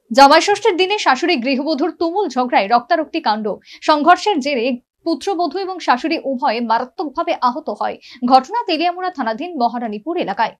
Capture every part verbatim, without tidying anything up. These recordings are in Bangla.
জামাই ষষ্ঠীর দিনে শাশুড়ি গৃহবধূর তুমুল ঝগড়ায় রক্তারক্তি কাণ্ড। সংঘর্ষের জেরে পুত্রবধূ এবং শাশুড়ি উভয়ে মারাত্মকভাবে আহত হয়। ঘটনা তেলিয়ামুড়া থানাধীন মহারানীপুর এলাকায়।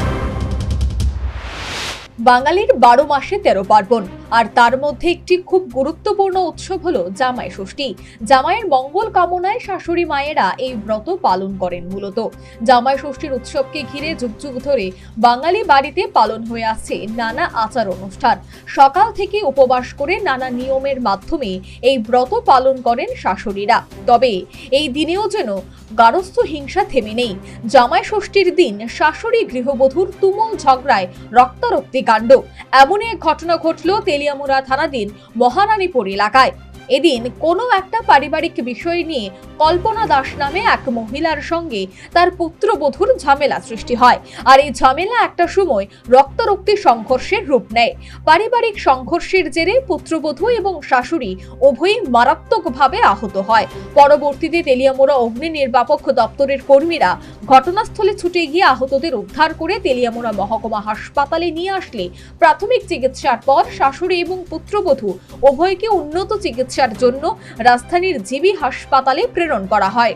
বাঙালির বারো মাসে তেরো পার্বণ, আর তার মধ্যে একটি খুব গুরুত্বপূর্ণ উৎসব হলো জামাই ষষ্ঠী। জামাইয়ের মঙ্গল কামনায় শাশুড়ি মায়েরা এই ব্রত পালন করেন। মূলত জামাই ষষ্ঠীর উৎসবকে ঘিরে যুগ যুগ ধরে বাঙালি বাড়িতে পালন হয়ে আসছে নানা আচার অনুষ্ঠান। সকাল থেকে উপবাস করে নানা নিয়মের মাধ্যমে এই ব্রত পালন করেন শাশুড়িরা। তবে এই দিনেও যেন গারস্থ হিংসা থেমে নেই। জামাই ষষ্ঠীর দিন শাশুড়ি গৃহবধূর তুমুল ঝগড়ায় রক্তারক্তি কাণ্ড। এমন এক ঘটনা ঘটল তেলিয়ামুড়া থানাধীন মহারানীপুর এলাকায়। এদিন কোনো একটা পারিবারিক বিষয় নিয়ে কল্পনা দাস নামে এক মহিলার সঙ্গে তার পুত্রবধূর ঝামেলা সৃষ্টি হয়, আর এই ঝামেলা একটা সময় রক্তারক্তি সংঘর্ষের রূপ নেয়। পারিবারিক সংঘর্ষের জেরে পুত্রবধূ এবং শাশুড়ি উভয়ই মারাত্মকভাবে আহত হয়। পরবর্তীতে তেলিয়ামুড়া অগ্নি নির্বাপক দপ্তরের কর্মীরা ঘটনাস্থলে ছুটে গিয়ে আহতদের উদ্ধার করে তেলিয়ামুড়া মহকুমা হাসপাতালে নিয়ে আসলে প্রাথমিক চিকিৎসার পর শাশুড়ি এবং পুত্রবধূ উভয়কে উন্নত চিকিৎসার জন্য রাজধানীর জিবি হাসপাতালে প্রেরণ করা হয়।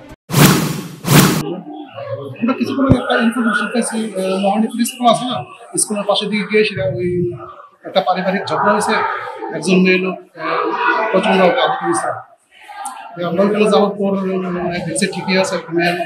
আমরা কিছুক্ষণ একটা ইনফরমেশন পাইছি, মহারানীপুর স্কুল আছে না, স্কুলের পাশে দিকে গিয়ে সেটা ওই একটা পারিবারিক ঝগড়া হয়েছে, একজন মেয়ে লোক প্রচন্ড আহত হয়েছে। আমরা ওখানে যাওয়ার পর দেখছি ঠিকই আছে, মেয়ের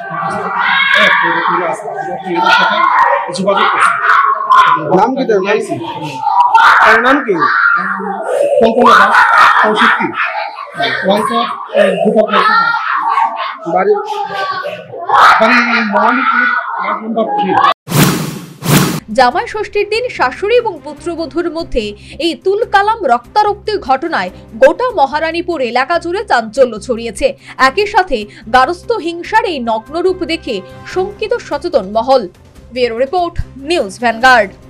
সাথে যোগাযোগ করছি। নাম কি তার নাম কি? কল্পনা দাস, কৌশিকী, ওয়াইফ অফ ভূপক বাড়ি বাড়ি মহারানীপুর নাম্বার থ্রি। জামাই ষষ্ঠীর দিন শাশুড়ি এবং পুত্রবধূর মধ্যে এই তুল কালাম রক্তারক্তির ঘটনায় গোটা মহারানীপুর এলাকা জুড়ে চাঞ্চল্য ছড়িয়েছে। একই সাথে গারস্থ হিংসার এই নগ্নরূপ দেখে শঙ্কিত সচেতন মহল। Bureau report, News vanguard.